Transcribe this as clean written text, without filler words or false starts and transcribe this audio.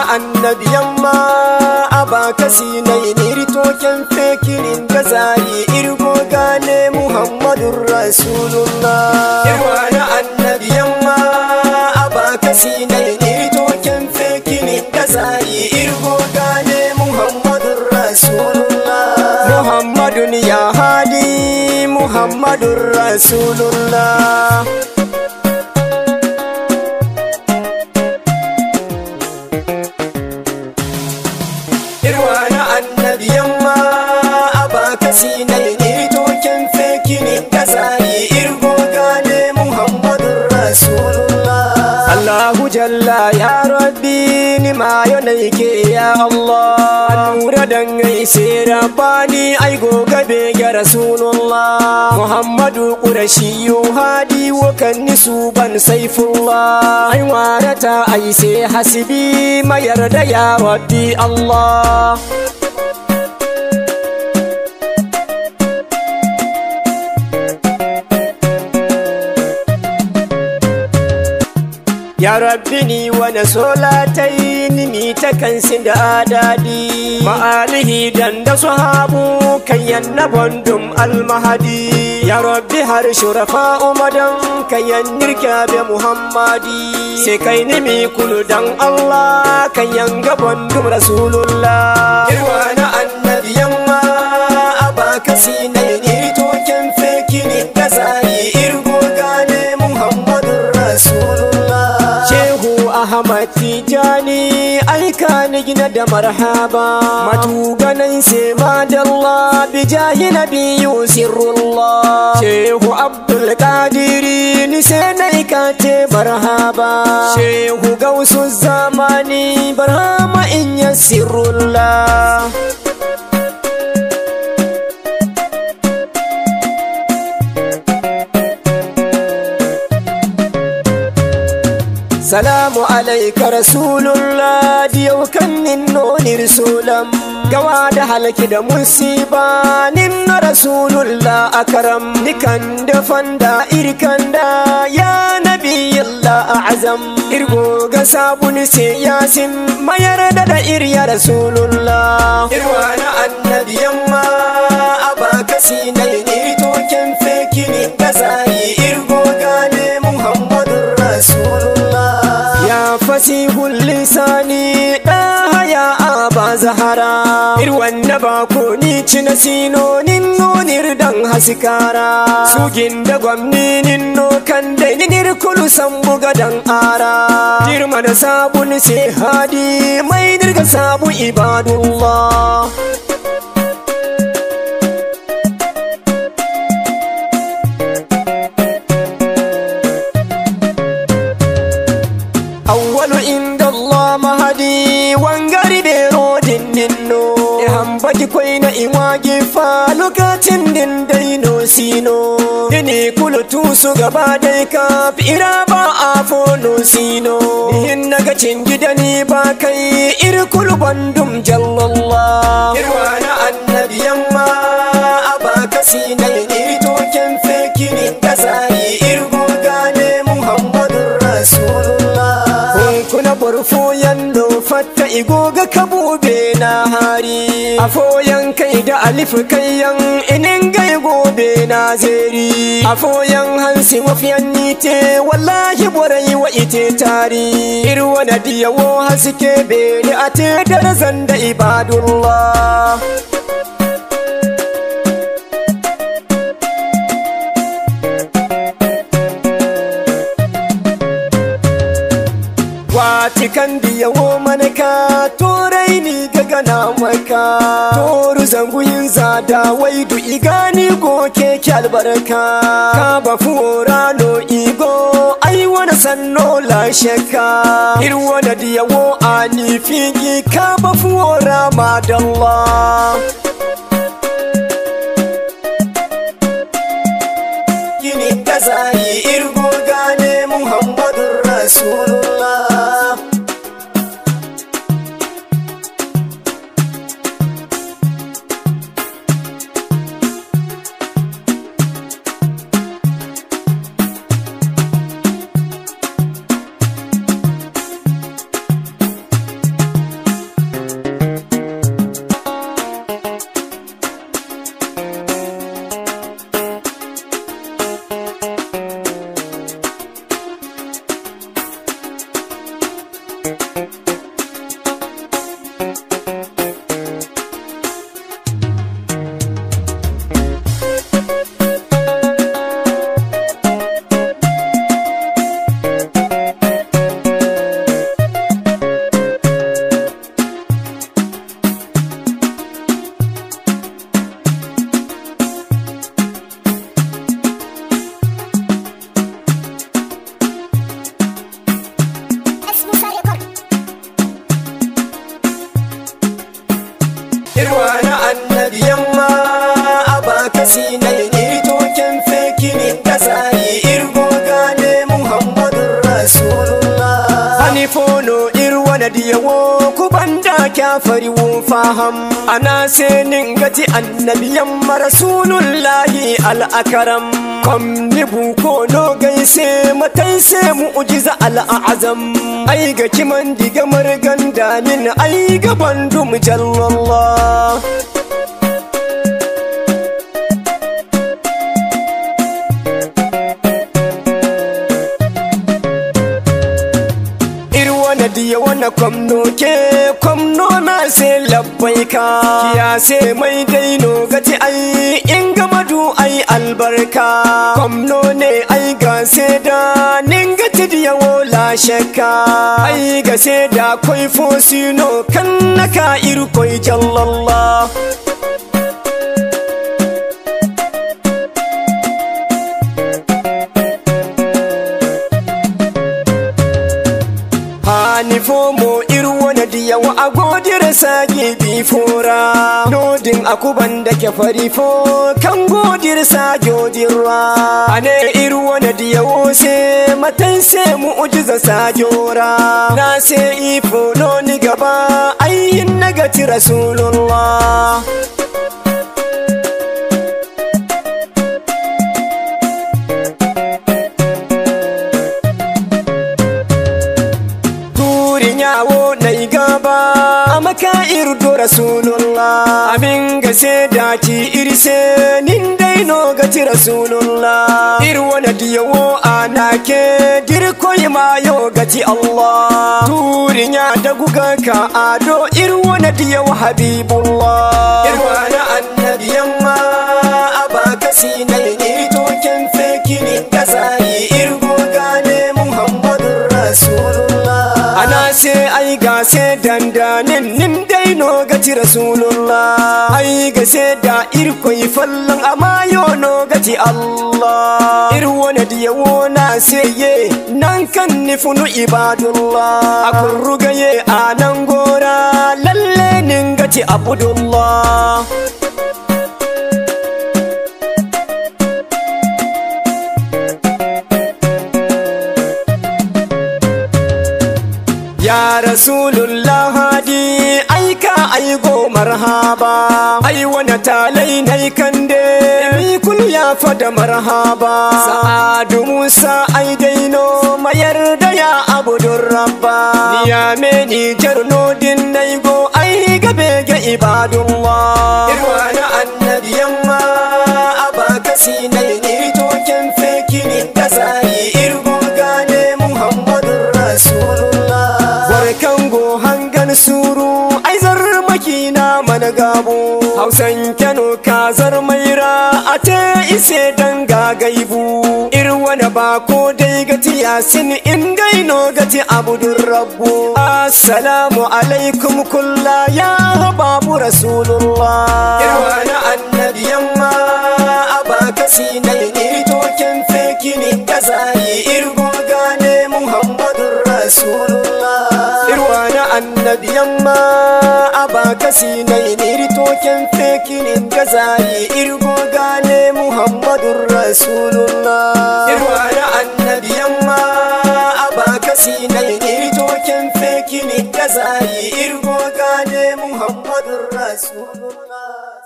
annabi yamma abaka sinai nirto ken fekirin gazari irgo gane muhammadur rasulullah. Irwana annabi yamma abaka sinai nirto ken fekirin gazari irgo gane muhammadur rasulullah. Muhammadun ya hadi muhammadur rasulullah. Irwana annabi yamma abaka sinai nirto ken fekirin gazari irgo gane muhammadur rasulullah. Allahu jalla ya rabbi ni ma yonaike ya Allah nura dangai sera bani ai goga be ga rasulullah. Muhammadu qurashi hadi wa kan nisuban saifullah ai warata ai sai hasibi ma yarda ya rabbi Allah. Ya rabbi ni wani solatai ni mi ta kansin da adadi ma'alihi dan da sahabu kayan na bandum almahadi. Ya rabbi har shurafa umadan kayan nirka be muhammadi sai kai ni mi kulu dan Allah kayan ga bandum rasulullah. Irwana annabi yamma abaka sinai ni token fekini gazari irgo gane muhammadur rasulullah. Ahmad Tijani aika ni gina da marhaba matuganan sai madalla bijahi nabiyyu sirrullah. Shehu Abdul Qadiri ni sai naika ce marhaba Shehu Gausu zamani barhama in yassirullah. Salamu alaika rasulullah diyau kan ninno nirsulam gawa da halaki da musiba ninno rasulullah akaram nikan da fanda irkanda ya nabiyullah azam irgo ga sabuni sai yasin mayar da irya rasulullah. Irwana annabi yamma abaka sinai ni token fekini gazari irgo gane muhammadur rasulullah. Ya fasihul lisani daha ya aba zahara irwanna ba ko ni cina sino ninno nirdan hasikara sugin da gwamni ninno kan da nir kulu sambu gadan ara girma da sabun sai hadi mai dirga sabu ibadullah. Awwalu inda Allah mahadi wangari be rodin ninno hambaki koi na iwagi fa lokacin din daino sino dini kulu tusu gaba dai ka ira ba a fono sino hin naga cin gidani ba kai irkulu bandum jallallah. Irwana annabi yamma abaka sinai ni token fekini gazari irgo gane muhammadur rasulullah. Kuna burfoyan do fatta igoga kabube na hari afoyan kai da alif kayan inin gai gobe na zeri afoyan hansi wafiyan nite wallahi borai wa ite tari irwana diyawo haske beni ate darazan da ibadullah. Watikan diyawo manaka torai ni gagana maka toru zanguyin zada waidu igani go keke albarka ka ba fuorano igo ai wana sanno la shaka irwana diyawo ani figi ka ba fuora madallah. Gini gazari irgo gane muhammadur rasulullah. fono irwana diyawo kubanda kyafari wo faham ana senin gati annabiyan rasulullahi al-akram kom ni buko no gaise matai se mu'jiza al-azam ai ga kiman diga marganda min ai ga bandum jallallah diya wana kwamno na se labbaika kiya se mai daino gati ai in gamadu ai albarka kwamno ne ai ga se da nin gati diya wola shakka ai ga se da koi fosino kan naka irkoi jallallah ni fomo irwana diya wa agodira sage bifora nodin akuban da ke farifo kan godir sajodirwa ane irwana diya wo se matan se mu'jiza sajora na se ifo no ni gaba ayin nagati rasulullah amaka irdo rasulullah amin ga se daki irse nin dai no gati rasulullah irwana diyawo anake dirko ma yo gati allah turinya da guga ka ado irwana diyawo habibullah irwana annabiyan ma abaka sinai ni to ken fekini kasai irgo gane muhammadur rasulullah ana se ai ga se dandanin nin dai no gati rasulullah ai ga se da irkoi fallan amayo no gati allah irwana diyawo na se ye nan kan nifunu ibadullah akun rugaye anan gora lalle nin gati abdullah ya rasulullah hadi aika aigo marhaba ai wana talai nai kande mi kul ya fada marhaba sa'adu musa ai daino mayar da ya abudur rabba ya meni jarno din nai go ai gabe ga ibadullah irwana annabiyan ma abaka sinai ni to ken fekini kasai irgo gane muhammadur rasulullah kango hangan suru ai zar makina mana gabo hausan kano kazar maira ate ise danga gaibu irwana ba ko dai gati yasin in gaino gati abudur rabbu assalamu alaikum kulla ya babu rasulullah irwana annabiyan ma abaka sinai ni to ken fekini kazai irgo gane muhammadur rasulullah annabiyan ma abaka sinai ni token fekinin gazai irgo gane muhammadur rasulullah irwana annabiyan ma abaka sinai ni token fekinin gazai irgo gane muhammadur rasulullah